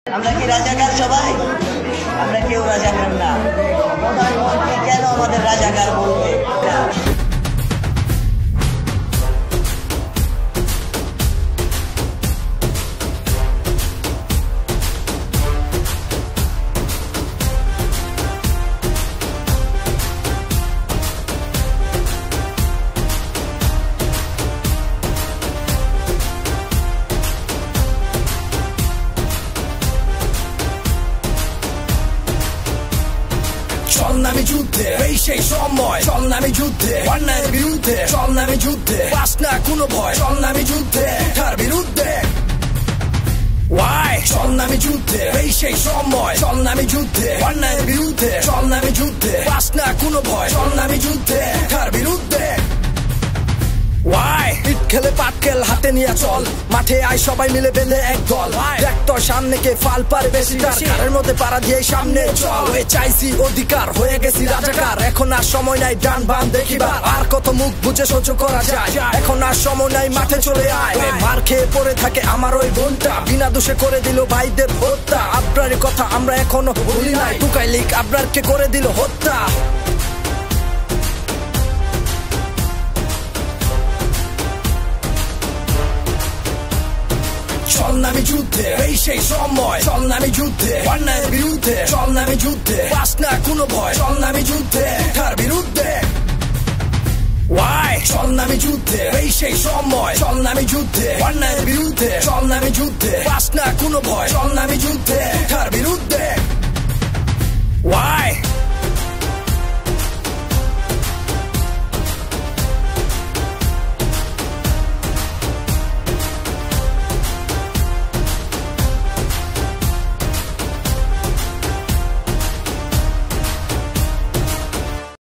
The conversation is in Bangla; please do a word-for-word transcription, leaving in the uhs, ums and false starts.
আমরা কি রাজাকার সবাই? আমরা কেউ রাজাকার না। প্রধানমন্ত্রী কেন আমাদের রাজাকার বলবে? চল নামে যুদ্ধে, এই সেই সময়। চল নামে যুদ্ধে, অন্যায়ের বিরুদ্ধে। চল নামে যুদ্ধে, পাস না কোনো ভয়। চল নামে যুদ্ধে, তার বিরুদ্ধে। Why? চল নামে যুদ্ধে, এই সেই সময়। চল নামে যুদ্ধে, অন্যায়ের বিরুদ্ধে। চল নামে যুদ্ধে, পাস না কোনো ভয়। চল নামে যুদ্ধে, তার বিরুদ্ধে। Why? ইট খেলে পাট খেল হাতে নিয়ে চল, মাঠে আয় সবাই মিলে বেঁধে এক দল। দেখ তোর সামনে কে ফাল পারে বেশি, তার মধ্যে পাড়া দিয়ে সামনে চল। হয়ে চাইছি অধিকার, হয়ে গেছি রাজাকার। এখন আর সময় নাই ডান বাম দেখিবার, আর কত মুখ বুঝে সহ্য করা যায়। এখন আর সময় নাই, মাঠে চলে আয়। মার খেয়ে পড়ে থাকে আমার ওই বোনটা, বিনা দোষে করে দিল ভাইদের হত্যা। আবরারের কথা আমরা এখনো ভুলি নাই, টুকাই লিক আবরারকে করে দিল হত্যা। চল নামে যুদ্ধে, এই সেই সময়। চল নামে যুদ্ধে, অন্যায়ের বিরুদ্ধে। চল নামে যুদ্ধে, পাস না কোনো ভয়। চল নামে যুদ্ধে, তার বিরুদ্ধে। Why? চল নামে যুদ্ধে, এই সেই সময়। চল নামে যুদ্ধে, অন্যায়ের বিরুদ্ধে। চল নামে যুদ্ধে, পাস না কোনো ভয়। চল নামে যুদ্ধে, তার বিরুদ্ধে। Why?